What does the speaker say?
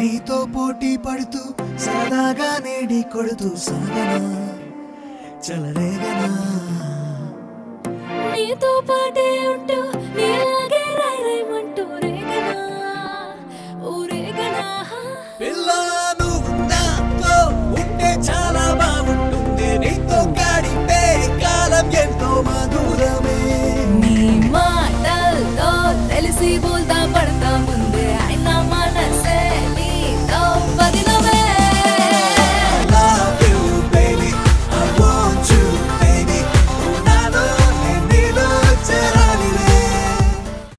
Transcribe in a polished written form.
నీతో పోటీ పడుతూ సరదాగా నేడి కొడుతూ సాగనా చలరేగనా నీతో పాటే ఉంటూ నీలాగే రైమంటూ రేగనా ఊరేగనా పిల్లా నువ్వు నాతో ఉంటే చాలా బాగుంటుంది నీతో గడిపే కాలం ఎంతో మధురమే నీ మాటలతో తెలిసి బోల్తా